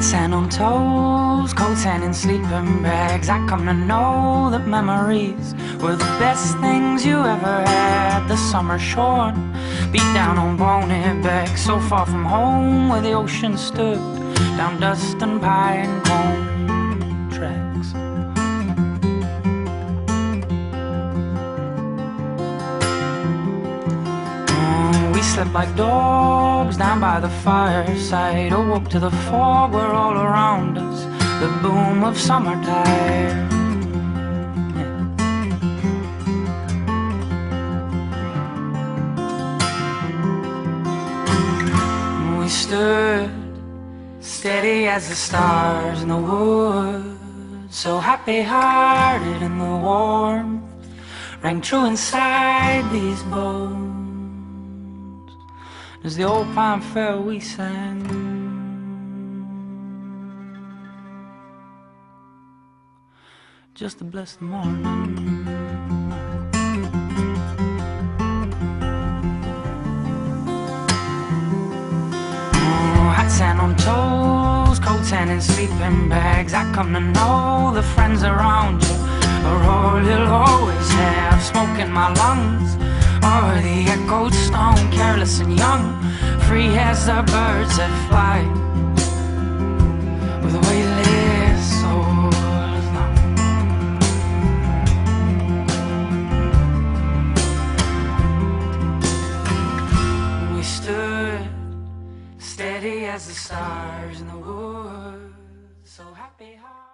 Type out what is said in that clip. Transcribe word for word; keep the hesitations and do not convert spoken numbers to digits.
sand on toes, cold sand in sleeping bags. I come to know that memories were the best things you ever had. The summer shorn, beat down on bonehead back, so far from home where the ocean stood, down dust and pine cone tracks. We slept like dogs down by the fireside, awoke to the fog where all around us the boom of summertime. Yeah. We stood steady as the stars in the woods, so happy-hearted in the warmth rang true inside these bones. As the old pine fell, we sang, just to bless the morning. Oh, hot sand on toes, cold sand in sleeping bags. I come to know the friends around you are all you'll always have. Smoke in my lungs, or the echoed stone, careless and young, free as the birds that fly, with a weightless soul as long. We stood steady as the stars in the woods, so happy heart.